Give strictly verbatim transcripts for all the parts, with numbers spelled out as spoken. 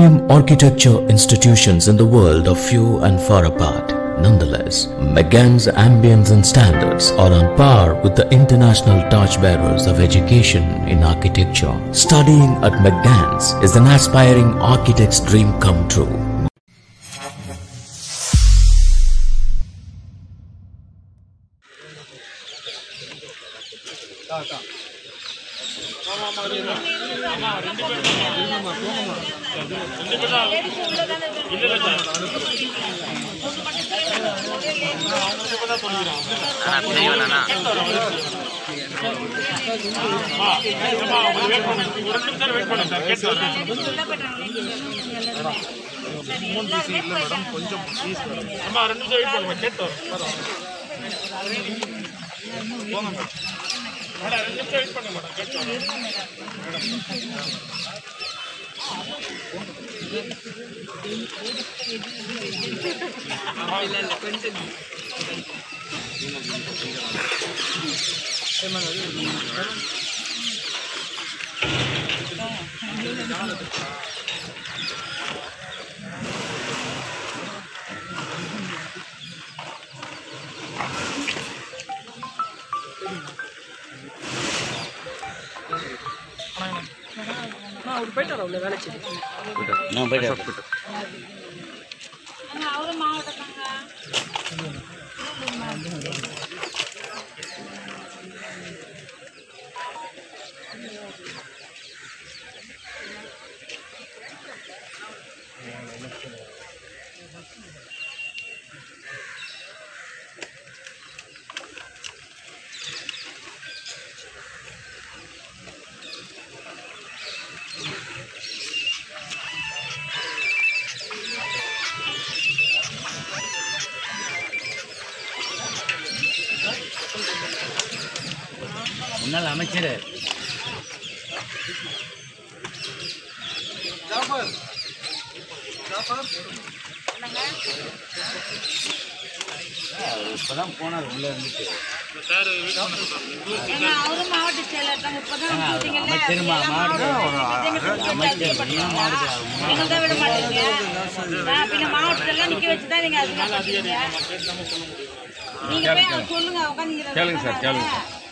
premium architecture institutions in the world are few and far apart. Nonetheless, McGann's ambience and standards are on par with the international torchbearers of education in architecture. Studying at McGann's is an aspiring architect's dream come true. No, better. முன்னாள் அமைச்சர் இப்பதான் போனார் உள்ள இருந்துட்டு அமைச்சர் மாவட்ட கேளுங்க sir கேளுங்க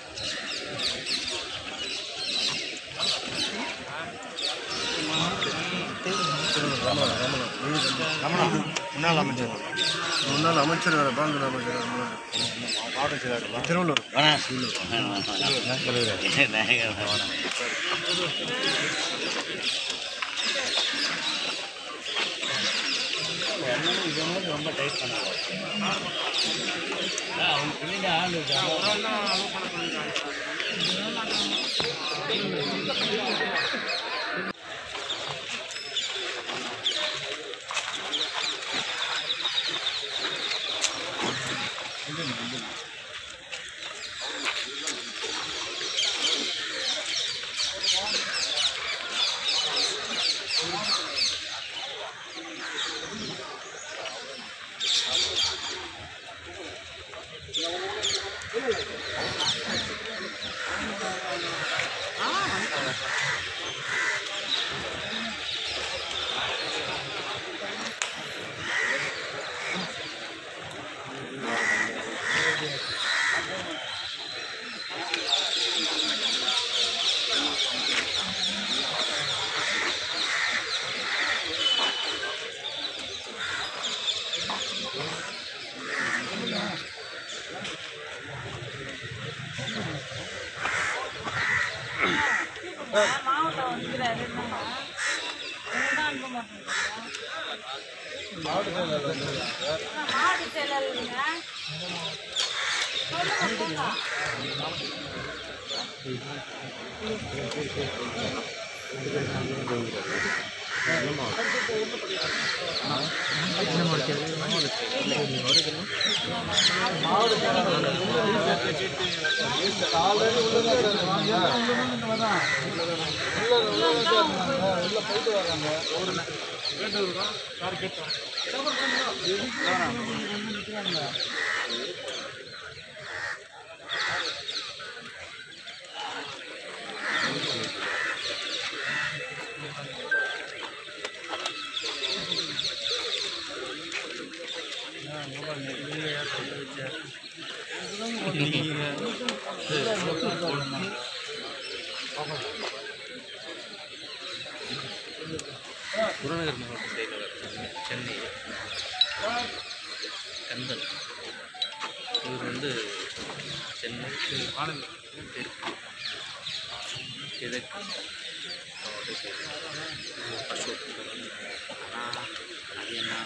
முன்னாள் அமைச்சர் முன்னாள் அமைச்சர் வேறு பாங்க அமைச்சர் மாவட்ட செயலாளர் திருவள்ளூர் ரொம்ப டைட் பண்ண அவங்க பிள்ளைங்க ஆள் புறநகர் மாவட்ட செயலாளர் சென்னை கந்தன் இவர் வந்து சென்னை தெற்கு கிழக்கு மாவட்ட செயலாளர் அசோக் அது என்ன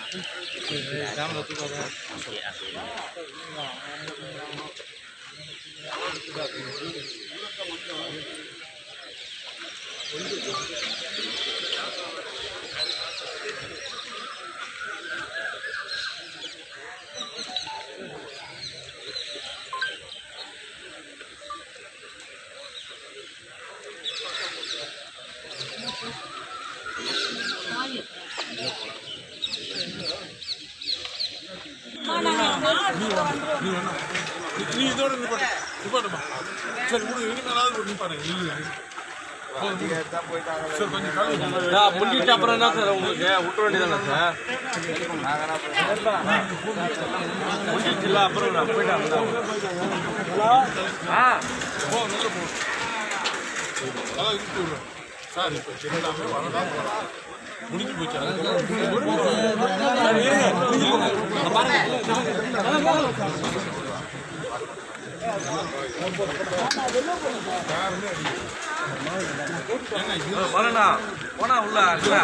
நீ இதோட நிப்பாட்டு நிப்பாட்டுமா சரி முடியும் இனிமேலாவது ஒரு நிப்பாடு சரி கொஞ்சம் காலையில் முடிஞ்சிட்டு அப்புறம் என்ன சார் உங்களுக்கு விட்டுற வேண்டியதானே சார் முடிஞ்சிச்சுல அப்புறம் போயிட்டாங்க ஆ போ நல்ல போ அதான் இருக்கு சார் இப்போ எல்லாமே வரதான் போகிறோம் முடிஞ்சு போச்சு வரண்ணா போனா உள்ள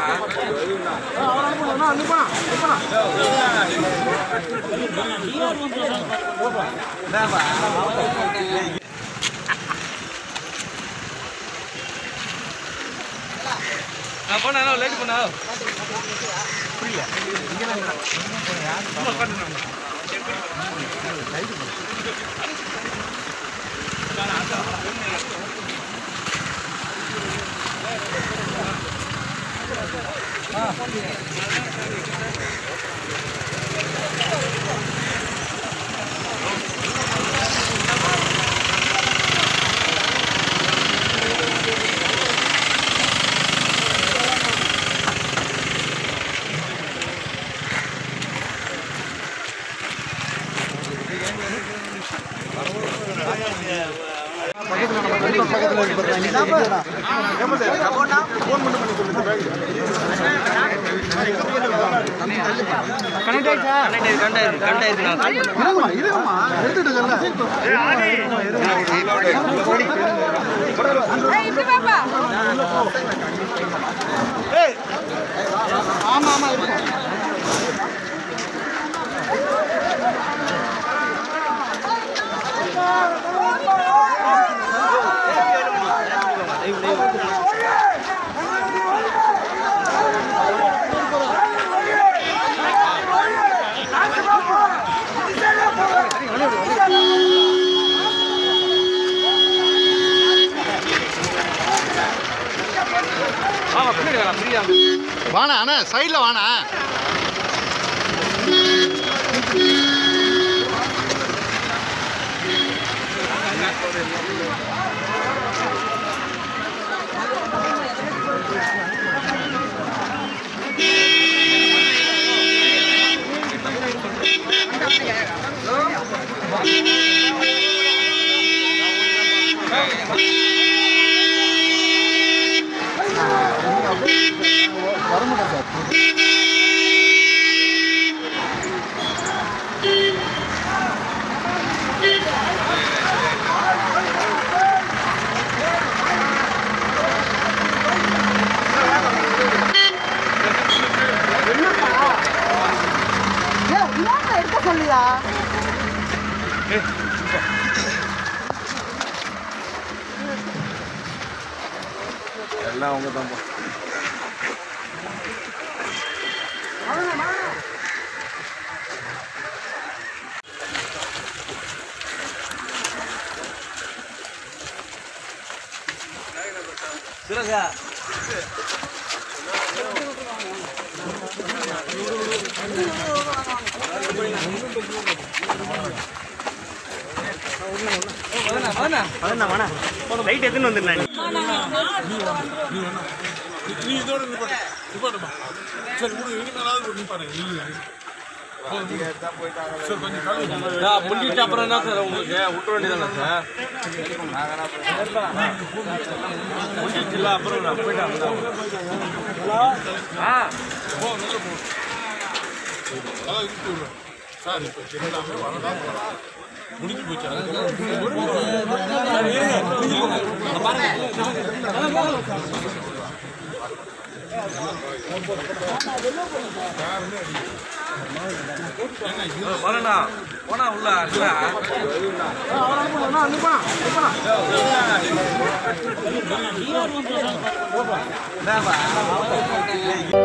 நான் போனா லேட் பண்ணா புரியல ஆமா ஆமா வாணா அண்ணா சைடில் வாணா எல்லாம் அவங்க தான் சிறகா லைட் எத்தனை வந்துருந்தேன் நீ இதோட நிப்பாட்டு நிப்பாட்டுமா சரி முடியும் இனிமேலாவது ஒரு நிப்பாடு சார் கொஞ்சம் கழுவி முடிஞ்சிட்டு அப்புறம் என்ன சார் உங்களுக்கு விட்டுற வேண்டியதானே சார் முடிஞ்சிச்சுல அப்புறம் நான் போயிட்டாங்க ஆ போ நல்ல போ அதான் இருக்கு விடுறேன் சார் இப்போ எல்லாமே வரதான் போகிறோம் முடிஞ்சு போச்சு வரண்ணா போனா உள்ள அனுப்பா